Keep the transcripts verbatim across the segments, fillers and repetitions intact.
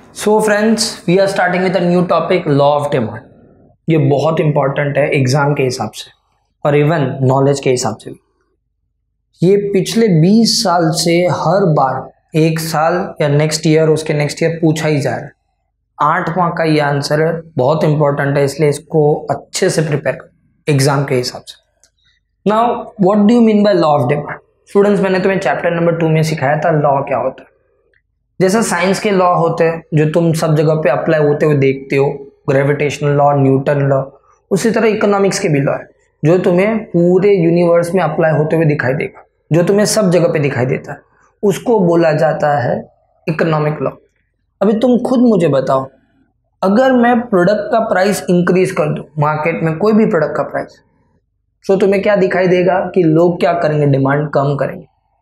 So friends, we are starting with a new topic, law of demand. ये बहुत important है exam के हिसाब से और इवन नॉलेज के हिसाब से भी। ये पिछले बीस साल से हर बार एक साल या नेक्स्ट ईयर उसके नेक्स्ट ईयर पूछा ही जा रहा है। आठ मार्क का ये आंसर है, बहुत इंपॉर्टेंट है, इसलिए इसको अच्छे से प्रिपेयर करो एग्जाम के हिसाब से। Now what do you mean by law of demand? Students, मैंने तुम्हें चैप्टर नंबर टू में सिखाया था लॉ क्या होता है। जैसा साइंस के लॉ होते हैं जो तुम सब जगह पे अप्लाई होते हुए देखते हो, ग्रेविटेशनल लॉ, न्यूटन लॉ, उसी तरह इकोनॉमिक्स के भी लॉ है जो तुम्हें पूरे यूनिवर्स में अप्लाई होते हुए दिखाई देगा, जो तुम्हें सब जगह पे दिखाई देता है, उसको बोला जाता है इकोनॉमिक लॉ। अभी तुम खुद मुझे बताओ, अगर मैं प्रोडक्ट का प्राइस इंक्रीज कर दूं मार्केट में, कोई भी प्रोडक्ट का प्राइस, तो तुम्हें क्या दिखाई देगा कि लोग क्या करेंगे, डिमांड कम करेंगे।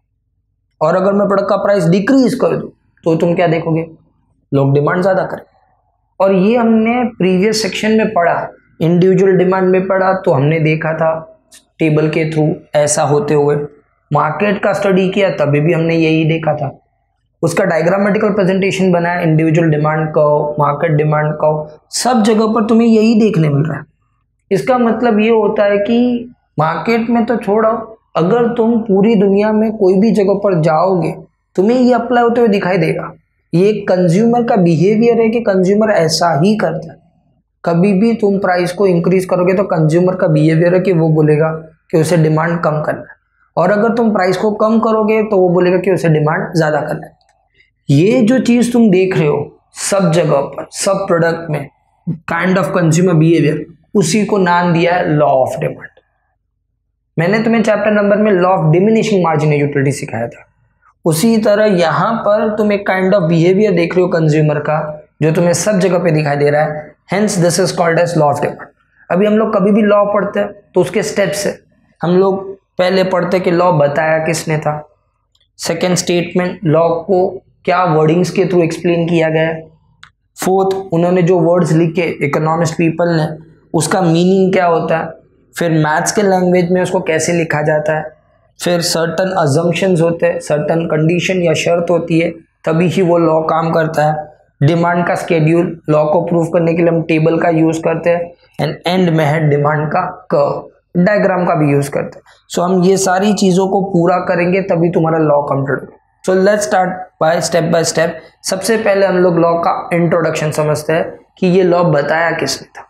और अगर मैं प्रोडक्ट का प्राइस डिक्रीज कर दूं तो तुम क्या देखोगे, लोग डिमांड ज्यादा करेंगे। और ये हमने प्रीवियस सेक्शन में पढ़ा, इंडिविजुअल डिमांड में पढ़ा, तो हमने देखा था टेबल के थ्रू ऐसा होते हुए। मार्केट का स्टडी किया तभी भी हमने यही देखा था, उसका डायग्रामेटिकल प्रेजेंटेशन बनाया, individual demand curve, market demand curve, सब जगह पर तुम्हें यही देखने मिल रहा है। इसका मतलब ये होता है कि मार्केट में तो छोड़ो, अगर तुम पूरी दुनिया में कोई भी जगह पर जाओगे तुम्हें ये अप्लाई होते हुए दिखाई देगा। ये कंज्यूमर का बिहेवियर है कि कंज्यूमर ऐसा ही करता है। कभी भी तुम प्राइस को इंक्रीज करोगे तो कंज्यूमर का बिहेवियर है कि वो बोलेगा कि उसे डिमांड कम करना है, और अगर तुम प्राइस को कम करोगे तो वो बोलेगा कि उसे डिमांड ज्यादा करना है। ये जो चीज तुम देख रहे हो सब जगह पर, सब प्रोडक्ट में, काइंड ऑफ कंज्यूमर बिहेवियर, उसी को नाम दिया है लॉ ऑफ डिमांड। मैंने तुम्हें चैप्टर नंबर में law of diminishing marginal utility सिखाया था। उसी तरह यहाँ पर तुम एक काइंड ऑफ बिहेवियर देख रहे हो कंज्यूमर का, जो तुम्हें सब जगह पे दिखाई दे रहा है। Hence this is called as law of demand. अभी हम लोग कभी भी लॉ पढ़ते हैं तो उसके स्टेप्स है, हम लोग पहले पढ़ते कि लॉ बताया किसने था, सेकेंड स्टेटमेंट, लॉ को क्या वर्डिंग्स के थ्रू एक्सप्लेन किया गया है, फोर्थ, उन्होंने जो वर्ड्स लिखे इकोनॉमिस्ट पीपल ने, उसका मीनिंग क्या होता है, फिर मैथ्स के लैंग्वेज में उसको कैसे लिखा जाता है, फिर सर्टन अजम्पशंस होते हैं, सर्टन कंडीशन या शर्त होती है, तभी ही वो लॉ काम करता है। डिमांड का स्केड्यूल, लॉ को प्रूव करने के लिए हम टेबल का यूज करते हैं, एंड एंड में है डिमांड का कर्व, डायग्राम का भी यूज करते हैं। सो so, हम ये सारी चीजों को पूरा करेंगे तभी तुम्हारा लॉ कंप्लीट होगा। So let's start by step by step. सबसे पहले हम लोग लॉ का इंट्रोडक्शन समझते हैं कि ये लॉ बताया किसने था।